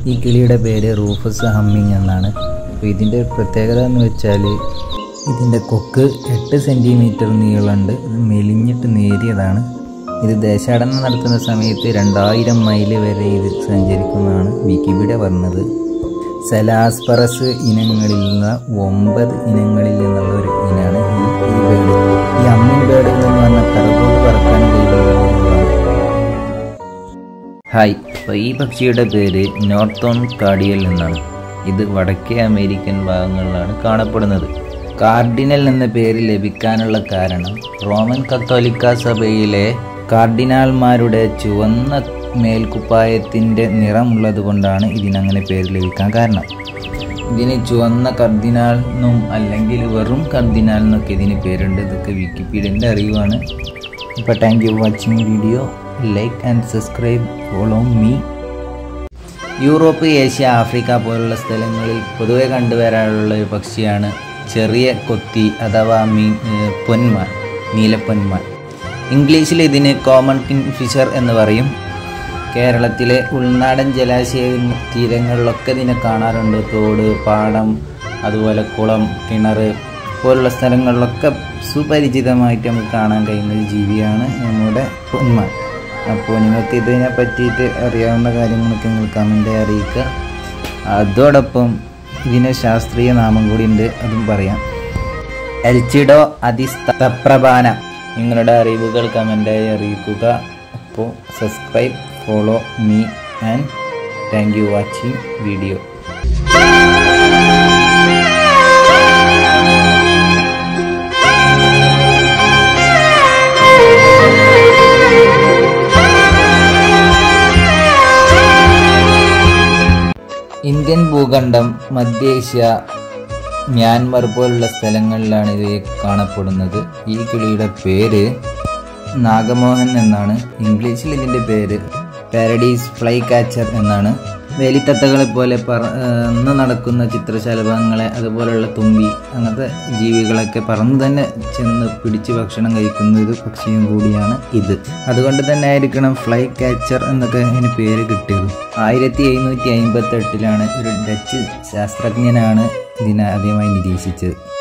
ഈ കിളിയുടെ പേര് റൂഫസ് ഹമ്മിങ് എന്നാണ്. അപ്പോൾ ഇതിൻ്റെ പ്രത്യേകത എന്ന് വെച്ചാൽ ഇതിൻ്റെ കൊക്ക് 8 സെൻറ്റിമീറ്റർ നീളമുണ്ട്. ഇത് മെലിഞ്ഞിട്ട് നേരിയതാണ്. ഇത് ദേശാടനം നടത്തുന്ന സമയത്ത് 2000 മൈൽ വരെ ഇത് സഞ്ചരിക്കുന്നതാണ് വിക്കിപീഡിയ പറഞ്ഞത്. സെലാസ്പറസ് ഇനങ്ങളിൽ നിന്ന് 9 ഇനങ്ങളിൽ നിന്നുള്ള ഒരു ഇനമാണ് ഈ ബേർഡ്. ഈ ഹമ്മിങ് ബേർഡ് എന്ന് പറഞ്ഞാൽ പിറകോട്ട് പറക്കാൻ കഴിയുന്നതാണ്. ഹായ്, അപ്പോൾ ഈ പക്ഷിയുടെ പേര് നോർത്തേൺ കാർഡിയൽ എന്നാണ്. ഇത് വടക്കേ അമേരിക്കൻ ഭാഗങ്ങളിലാണ് കാണപ്പെടുന്നത്. കാർഡിനൽ എന്ന പേര് ലഭിക്കാനുള്ള കാരണം റോമൻ കത്തോലിക്ക സഭയിലെ കാർഡിനാൾമാരുടെ ചുവന്ന മേൽക്കുപ്പായത്തിൻ്റെ നിറമുള്ളത് കൊണ്ടാണ് ഇതിനങ്ങനെ പേര് ലഭിക്കാൻ കാരണം. ഇതിന് ചുവന്ന കർദിനാൾ എന്നും അല്ലെങ്കിൽ വെറും കർദിനാൾ എന്നൊക്കെ ഇതിന് പേരുണ്ട്. ഇതൊക്കെ വിക്കിപീഡിയൻ്റെ അറിവാണ്. അപ്പോൾ thank you watching video. Like and subscribe, follow me. Europe, Asia, Africa പോലുള്ള സ്ഥലങ്ങളിൽ പൊതുവെ കണ്ടുവരാനുള്ള ഒരു പക്ഷിയാണ് ചെറിയ കൊത്തി അഥവാ പൊന്മാൻ, നീലപ്പൊന്മാൻ. ഇംഗ്ലീഷിൽ ഇതിന് കോമൺ കിങ്ഫിഷർ എന്ന് പറയും. കേരളത്തിലെ ഉൾനാടൻ ജലാശയ തീരങ്ങളിലൊക്കെ ഇതിനെ കാണാറുണ്ട്. തോട്, പാടം, അതുപോലെ കുളം, കിണർ പോലുള്ള സ്ഥലങ്ങളിലൊക്കെ സുപരിചിതമായിട്ട് നമുക്ക് കാണാൻ കഴിയുന്ന ഒരു ജീവിയാണ് നമ്മുടെ പൊന്മാൻ. അപ്പോൾ നിങ്ങൾക്ക് ഇതിനെ പറ്റിയിട്ട് അറിയാവുന്ന കാര്യങ്ങളൊക്കെ നിങ്ങൾ കമൻ്റായി അറിയിക്കുക. അതോടൊപ്പം ഇതിന് ശാസ്ത്രീയ നാമം കൂടി ഉണ്ട്, അതും പറയാം. എൽച്ചിഡോ അതിസ്തപ്രഭാന. നിങ്ങളുടെ അറിവുകൾ കമൻ്റായി അറിയിക്കുക. അപ്പോൾ subscribe, follow me and thank you watching video. Indian ഭൂഖണ്ഡം, മധ്യേഷ്യ, മ്യാൻമർ പോലുള്ള സ്ഥലങ്ങളിലാണ് ഇത് കാണപ്പെടുന്നത്. ഈ കിളിയുടെ പേര് നാഗമോഹൻ എന്നാണ്. ഇംഗ്ലീഷിൽ ഇതിൻ്റെ പേര് പാരഡൈസ് ഫ്ലൈ കാച്ചർ എന്നാണ്. വേലിത്തത്തകളെ പോലെ പറന്ന് നടക്കുന്ന ചിത്രശലഭങ്ങളെ, അതുപോലെയുള്ള തുമ്പി, അങ്ങനത്തെ ജീവികളൊക്കെ പറന്ന് തന്നെ ചെന്ന് പിടിച്ച് ഭക്ഷണം കഴിക്കുന്ന ഒരു പക്ഷിയും കൂടിയാണ് ഇത്. അതുകൊണ്ട് തന്നെ ആയിരിക്കണം ഫ്ലൈ കാച്ചർ എന്നൊക്കെ ഇതിന് പേര് കിട്ടിയത്. 1758 ഒരു ഡച്ച് ശാസ്ത്രജ്ഞനാണ് ഇതിനെ ആദ്യമായി നിരീക്ഷിച്ചത്.